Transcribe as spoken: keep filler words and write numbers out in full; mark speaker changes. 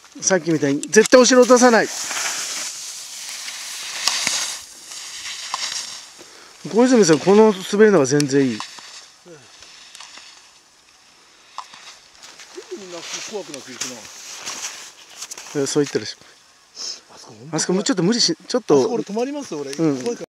Speaker 1: さっきみたいに絶対後ろ落とさない。小泉さん、この滑りのが全然いい。
Speaker 2: みんな怖くなっていくな。
Speaker 1: そう言ったらしい。
Speaker 2: あそこ、
Speaker 1: あそこもうちょっと無理し、ちょっと。
Speaker 2: 俺止まりますよ、俺。
Speaker 1: うん。